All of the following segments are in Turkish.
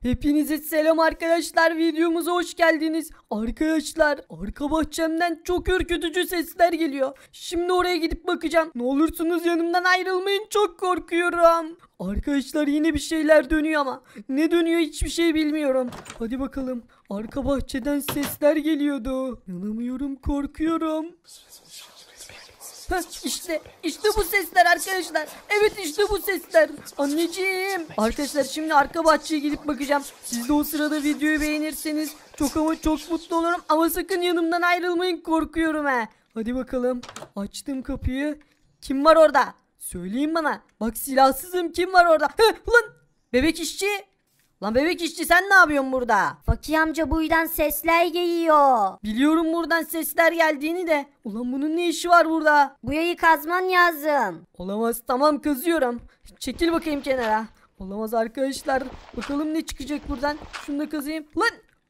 Hepinize selam arkadaşlar, videomuza hoş geldiniz. Arkadaşlar, arka bahçemden çok ürkütücü sesler geliyor. Şimdi oraya gidip bakacağım. Ne olursunuz yanımdan ayrılmayın, çok korkuyorum. Arkadaşlar yine bir şeyler dönüyor ama ne dönüyor hiçbir şey bilmiyorum. Hadi bakalım, arka bahçeden sesler geliyordu. İnanamıyorum, korkuyorum. İşte bu sesler arkadaşlar. Evet, işte bu sesler. Anneciğim. Arkadaşlar şimdi arka bahçeye gidip bakacağım. Siz de o sırada videoyu beğenirseniz çok ama çok mutlu olurum. Ama sakın yanımdan ayrılmayın, korkuyorum he. Hadi bakalım. Açtım kapıyı. Kim var orada? Söyleyin bana. Bak silahsızım, kim var orada? Ulan bebek işçi. Lan bebek işçi, sen ne yapıyorsun burada? Fakir amca buradan sesler geliyor. Biliyorum buradan sesler geldiğini de. Ulan bunun ne işi var burada? Burayı kazman lazım. Olamaz, tamam kazıyorum. Çekil bakayım kenara. Olamaz arkadaşlar. Bakalım ne çıkacak buradan. Şunu da kazıyım. Lan!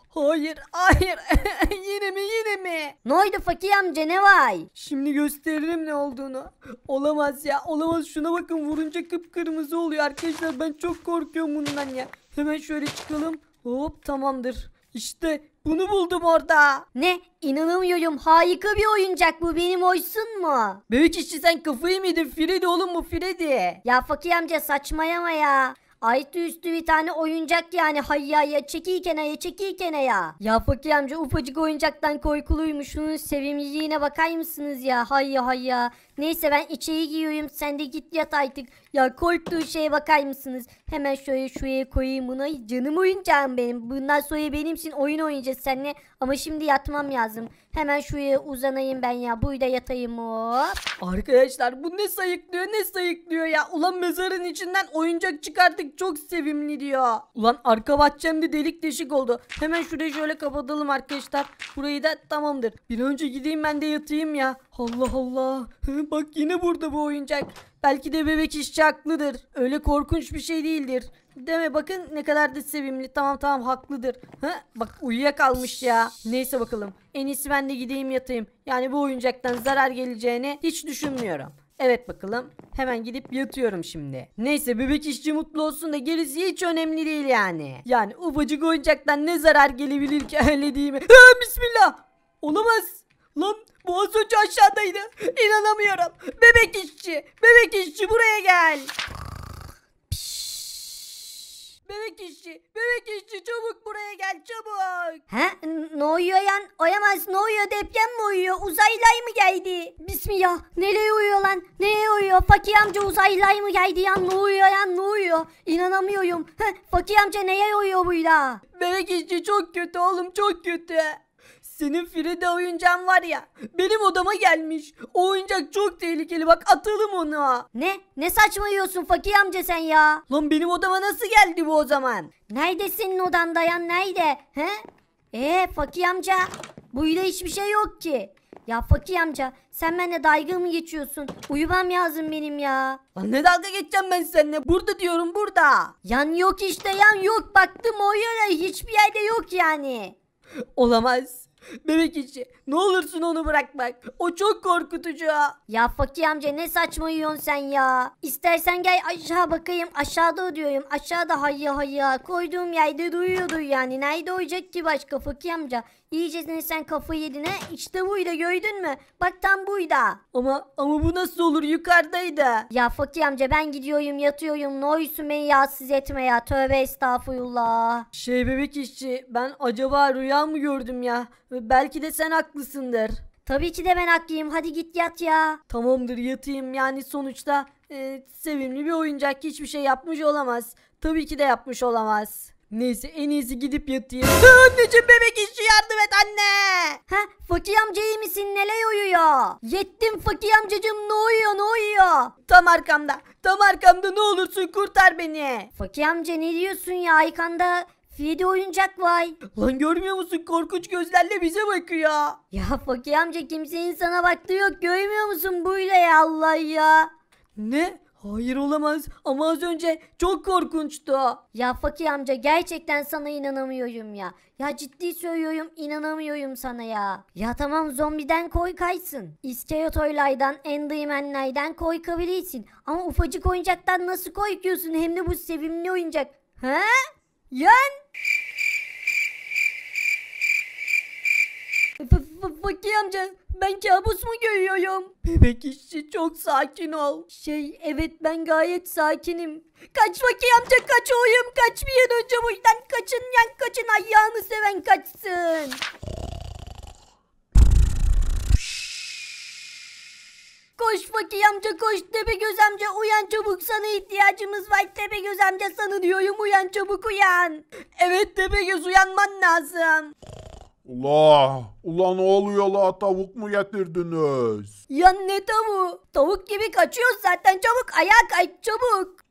Hayır. Yine mi? Ne oldu fakir amca, ne var? Şimdi gösteririm ne olduğunu. Olamaz ya, olamaz. Şuna bakın, vurunca kıpkırmızı oluyor arkadaşlar. Ben çok korkuyorum bundan ya. Hemen şöyle çıkalım. Hop, tamamdır. İşte bunu buldum orada. Ne? İnanamıyorum, harika bir oyuncak bu, benim oysun mu? Bebek işçi, sen kafayı mı yedin? Freddy oğlum bu, Freddy. Ya fakir amca saçmalama ya. Altı üstü bir tane oyuncak yani, hayya çekil kenara. Ya fakir amca, ufacık oyuncaktan korkuluymuş, şunun sevimliliğine bakar mısınız ya, hayya. Neyse ben içeri giriyorum, sen de git yat artık. Ya korktuğu şeye bakar mısınız? Hemen şöyle şuraya koyayım bunu, canım oyuncağım benim. Bundan sonra benimsin, oyun oynayacağız seninle. Ama şimdi yatmam lazım. Hemen şuraya uzanayım ben ya, burada yatayım hop. Arkadaşlar bu ne sayıklıyor ya. Ulan mezarın içinden oyuncak çıkarttık, çok sevimli diyor. Ulan arka bahçemde delik deşik oldu. Hemen şurayı şöyle kapatalım arkadaşlar. Burayı da tamamdır. Bir önce gideyim ben de yatayım ya. Allah. Bak yine burada bu oyuncak. Belki de bebek işçi haklıdır. Öyle korkunç bir şey değildir. Deme, bakın ne kadar da sevimli. Tamam haklıdır. Bak uyuyakalmış ya. Neyse bakalım. En iyisi ben de gideyim yatayım. Yani bu oyuncaktan zarar geleceğini hiç düşünmüyorum. Evet bakalım. Hemen gidip yatıyorum şimdi. Neyse, bebek işçi mutlu olsun da gerisi hiç önemli değil yani. Yani ufacık oyuncaktan ne zarar gelebilir ki, öyle değil mi? Bismillah. Olamaz. Lan bu az önce aşağıdaydı. İnanamıyorum. Bebek işçi buraya gel. Bebek işçi çabuk buraya gel, çabuk. Ne oluyor yan? Oyamaz, ne oluyor, deprem mi uyuyor? Uzaylılar mı geldi? Bismillah, nereye uyuyor lan? Nereye uyuyor? Fakir amca, uzaylılar mı geldi yan? Ne uyuyor yan, ne uyuyor? İnanamıyorum. Fakir amca neye uyuyor burada? Bebek işçi çok kötü oğlum, çok kötü. Senin Freddy oyuncağın var ya, benim odama gelmiş. O oyuncak çok tehlikeli, bak atalım onu. Ne saçmalıyorsun fakir amca sen ya? Lan benim odama nasıl geldi bu o zaman? Nerede senin odan dayan, nerede? Fakir amca, burada hiçbir şey yok ki. Ya fakir amca, sen benimle dalga mı geçiyorsun? Uyumam lazım benim ya. Lan ne dalga geçeceğim ben seninle? Burada diyorum, burada. Yan yok işte, yan yok, baktım o yere, hiçbir yerde yok yani. Olamaz. Bebek işçi, ne olursun onu bırak bak. O çok korkutucu. Ya fakir amca, ne saçmalıyorsun sen ya? İstersen gel aşağı bakayım. Aşağıda diyorum. Aşağıda hayya. Koyduğum yerde duyuyordur yani. Nerede olacak ki başka fakir amca? İyice sen kafayı yedin he. İşte buydu, gördün mü? Bak tam buydu. Ama bu nasıl olur, yukarıdaydı. Ya fakir amca, ben gidiyorum yatıyorum. Ne olursun beni rahatsız etme ya. Tövbe estağfurullah. Bebek işçi, ben acaba rüya mı gördüm ya? Belki de sen haklısındır. Tabii ki de ben haklıyım. Hadi git yat ya. Tamamdır, yatayım yani sonuçta sevimli bir oyuncak hiçbir şey yapmış olamaz. Tabii ki de yapmış olamaz. Neyse, en iyisi gidip yatayım. Anneciğim, bebek işçi yardım et anne. Fakir amca iyi misin? Neler uyuyor? Yettim fakir amcacığım, ne uyuyor? Tam arkamda, ne olursun kurtar beni. Fakir amca ne diyorsun ya? Arkanda Freddy oyuncak var. Lan görmüyor musun, korkunç gözlerle bize bakıyor. Ya fakir amca, kimsenin sana baktığı yok, görmüyor musun? Buyla ya, Allah ya. Ne? Hayır, olamaz, ama az önce çok korkunçtu. Ya fakir amca, gerçekten sana inanamıyorum ya. Ya ciddi söylüyorum, inanamıyorum sana ya. Ya tamam, zombiden koy kaysın. İskeletoylardan, endermenlerden korkabilirsin. Ama ufacık oyuncaktan nasıl korkuyorsun? Hem de bu sevimli oyuncak. Yan! Fakir amca ben kabus mu görüyorum? Bebek işçi çok sakin ol. Evet ben gayet sakinim. Kaç Fakir amca kaç oğlum kaç bir an önce buradan kaçın yan kaçın ayağını seven kaçsın. Koş Fakir amca koş Tepegöz amca uyan çabuk sana ihtiyacımız var Tepegöz amca sana diyorum uyan çabuk uyan. Evet Tepegöz uyanman lazım. Ula ne oluyor la, tavuk mu getirdiniz? Ya ne tavuğu? Tavuk gibi kaçıyoruz zaten çabuk ayağa kay çabuk.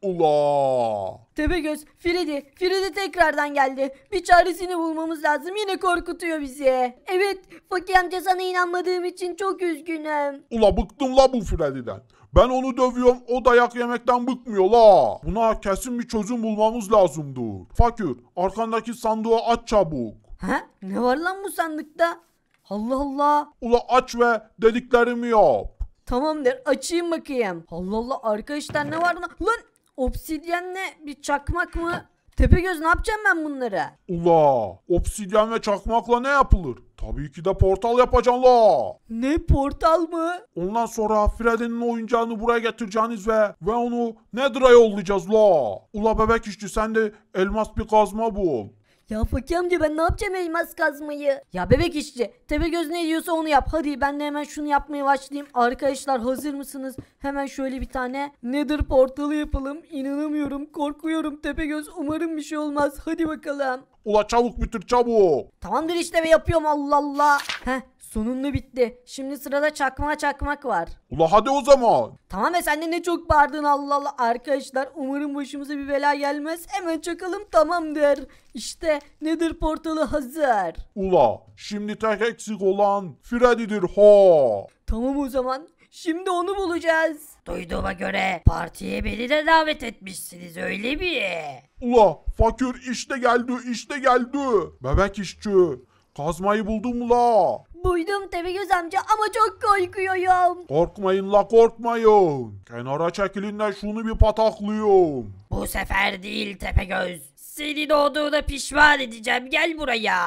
Ula. Tepegöz, Freddy tekrardan geldi. Bir çaresini bulmamız lazım. Yine korkutuyor bizi. Evet Fakir amca sana inanmadığım için çok üzgünüm. Ula bıktım la bu Freddy'den. Ben onu dövüyorum, o dayak yemekten bıkmıyor la. Buna kesin bir çözüm bulmamız lazımdır. Fakir, arkandaki sandığı aç çabuk. Ha? Ne var lan bu sandıkta? Allah Allah. Ula aç ve dediklerimi yap. Tamamdır açayım bakayım. Allah Allah arkadaşlar ne var lan? Lan obsidyenle bir çakmak mı? Tepegöz ne yapacağım ben bunları? Ula obsidyen ve çakmakla ne yapılır? Tabii ki de portal yapacaksın la. Ne portal mı? Ondan sonra Freddy'nin oyuncağını buraya getireceğiniz ve onu Nether'a yollayacağız la. Ula bebek işçi sen de elmas bir kazma bul. Ya Fakir amca ben ne yapacağım elmas kazmayı? Ya bebek işçi Tepegöz ne diyorsa onu yap. Hadi ben de hemen şunu yapmaya başlayayım. Arkadaşlar hazır mısınız? Hemen şöyle bir tane Nether portalı yapalım. İnanamıyorum korkuyorum Tepegöz. Umarım bir şey olmaz. Hadi bakalım. Ula çabuk bitir çabuk. Tamamdır işte ve yapıyorum Allah Allah. Heh sonunda bitti. Şimdi sırada çakmak var. Ula hadi o zaman. Tamam ve sen de ne çok bağırdın Allah Allah. Arkadaşlar umarım başımıza bir bela gelmez. Hemen çakalım tamamdır. İşte Nether portalı hazır. Ula şimdi tek eksik olan Freddy'dir ha. Tamam o zaman. Şimdi onu bulacağız. Duyduğuma göre partiye beni de davet etmişsiniz öyle mi? Ula fakir işte geldi. Bebek işçi kazmayı buldum la. Buydum Tepegöz amca ama çok korkuyorum. Korkmayın la korkmayın. Kenara çekilin de şunu bir pataklıyorum. Bu sefer değil Tepegöz. Seni doğduğuna pişman edeceğim gel buraya.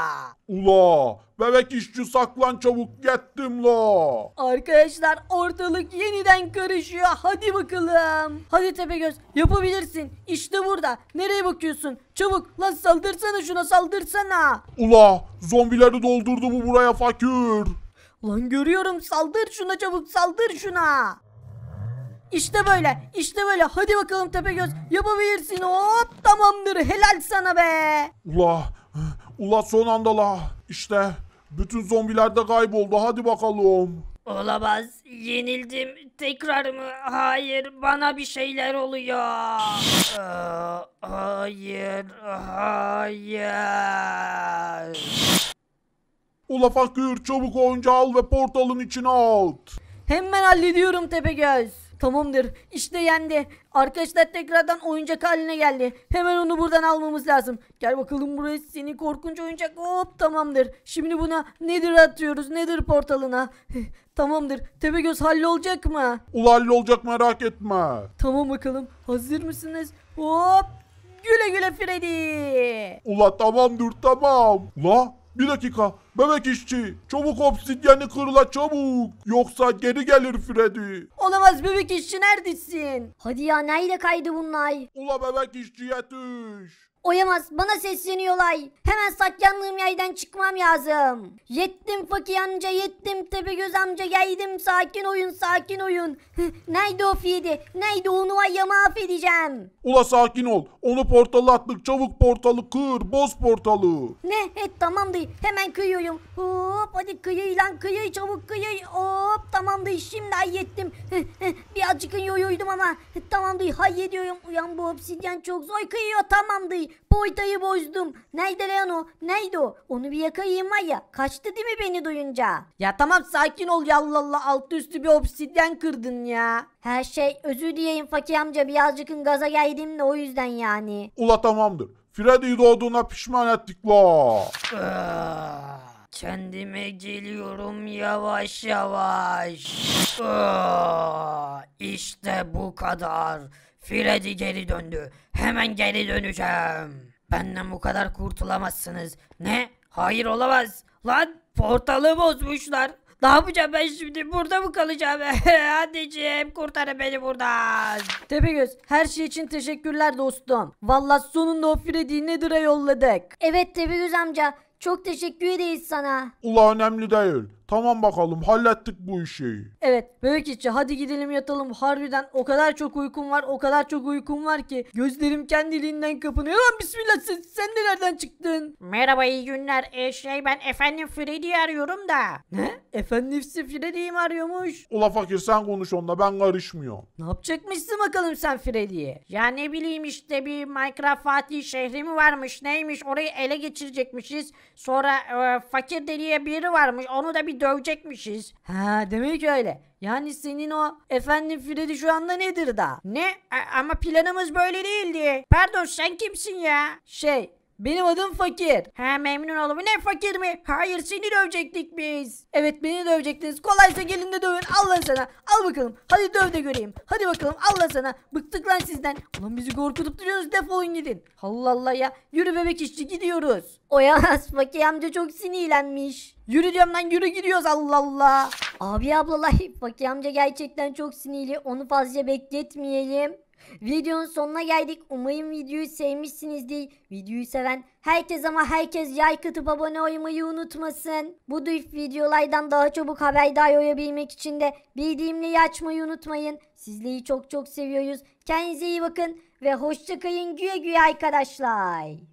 Ula bebek işçi saklan çabuk gittim la. Arkadaşlar ortalık yeniden karışıyor. Hadi bakalım. Hadi Tepegöz yapabilirsin. İşte burada. Nereye bakıyorsun? Çabuk lan saldırsana şuna saldırsana. Ula zombileri doldurdu bu buraya fakir. Lan görüyorum saldır şuna çabuk saldır şuna. İşte böyle işte böyle hadi bakalım Tepegöz yapabilirsin hop tamamdır helal sana be. Ula son anda la. İşte bütün zombiler de kayboldu hadi bakalım. Olamaz yenildim tekrar mı? Hayır bana bir şeyler oluyor. Hayır. Ula fakir çabuk oyuncağı al ve portalın içine at. Hemen hallediyorum Tepegöz. Tamamdır. İşte yendi. Arkadaşlar tekrardan oyuncak haline geldi. Hemen onu buradan almamız lazım. Gel bakalım buraya seni korkunç oyuncak. Hop tamamdır. Şimdi buna Nether atıyoruz. Nether portalına. Tamamdır. Tepegöz hallolacak mı? Ula hallolacak merak etme. Tamam bakalım. Hazır mısınız? Hop. Güle güle Freddy. Ula tamamdır tamam. Ula bir dakika bebek işçi çabuk obsidyeni kırla çabuk. Yoksa geri gelir Freddy. Olamaz bebek işçi neredesin? Hadi ya nerede kaydı bunlar? Ula bebek işçi yetiş. Oyamaz bana sesleniyorlar. Hemen saklandığım yerden çıkmam lazım. Yettim Fakir amca yettim Tepegöz amca geldim sakin oyun. Nerede o Fiyedi? Nerede onu var ya mahvedeceğim. Ula sakin ol. Onu portala attık. Çabuk portalı kır. Boz portalı. Ne? Tamamdır hemen kıyıyorum. Hop hadi kıyı lan kıyı çabuk kıyı. Hop tamamdır şimdi hallettim. Birazcık yoruldum ama tamamdır hallediyorum. Uyan bu obsidyen çok zor kıyıyor tamamdır. Boytayı bozdum. Nerede lan o? Nerede o? Onu bir yakayım var ya. Kaçtı değil mi beni duyunca? Ya tamam sakin ol ya Allah Allah. Altı üstü bir obsidyen kırdın ya. Her şey özür dileyim Fakir amca birazcık gaza geldim de o yüzden yani. Ula tamamdır. Freddy'yi doğduğuna pişman ettik la. Kendime geliyorum yavaş yavaş. İşte bu kadar. Freddy geri döndü. Hemen geri döneceğim. Benden bu kadar kurtulamazsınız. Ne? Hayır olamaz. Lan portalı bozmuşlar. Ne yapacağım ben şimdi? Burada mı kalacağım? Anneciğim kurtarın beni buradan. Tepegöz her şey için teşekkürler dostum. Vallahi sonunda o Freddy'yi Nether'a yolladık. Evet Tepegöz amca. Çok teşekkür ederiz sana. Ula önemli değil. Tamam bakalım hallettik bu işi. Evet bebek işçi hadi gidelim yatalım. Harbiden o kadar çok uykum var, o kadar çok uykum var ki gözlerim kendiliğinden kapanıyor. Lan bismillah sen de nereden çıktın? Merhaba iyi günler. Ben efendim Freddy'yi arıyorum da. Ne? Efendisi Freddy'yi mi arıyormuş? Ula fakir sen konuş onunla ben karışmıyorum. Ne yapacakmışsın bakalım sen Freddy'yi? Ya ne bileyim işte bir Minecraft Fatih şehri mi varmış neymiş orayı ele geçirecekmişiz. Sonra fakir deliye biri varmış onu da bir dövecekmişiz. Ha demek öyle. Yani senin o efendim Freddy şu anda nedir da? Ne? Ama planımız böyle değildi. Pardon sen kimsin ya? Benim adım Fakir. Ha memnun oldum. Ne fakir mi? Hayır seni dövecektik biz. Evet beni dövecektiniz. Kolaysa gelin de dövün. Al lan sana. Al bakalım. Hadi döv de göreyim. Hadi bakalım al lan sana. Bıktık lan sizden. Ulan bizi korkutup duruyorsunuz. Defolun gidin. Allah Allah ya. Yürü bebek işçi gidiyoruz. Oyamaz Fakir amca çok sinirlenmiş. Yürü diyorum lan yürü gidiyoruz Allah Allah. Abi ablalar Fakir amca gerçekten çok sinirli. Onu fazla bekletmeyelim. Videonun sonuna geldik. Umarım videoyu sevmişsinizdir. Videoyu seven herkes ama herkes like atıp abone olmayı unutmasın. Bu tür videolardan daha çabuk haberdar olabilmek için de bildirimleri açmayı unutmayın. Sizleri çok çok seviyoruz. Kendinize iyi bakın ve hoşça kalın güle güle arkadaşlar.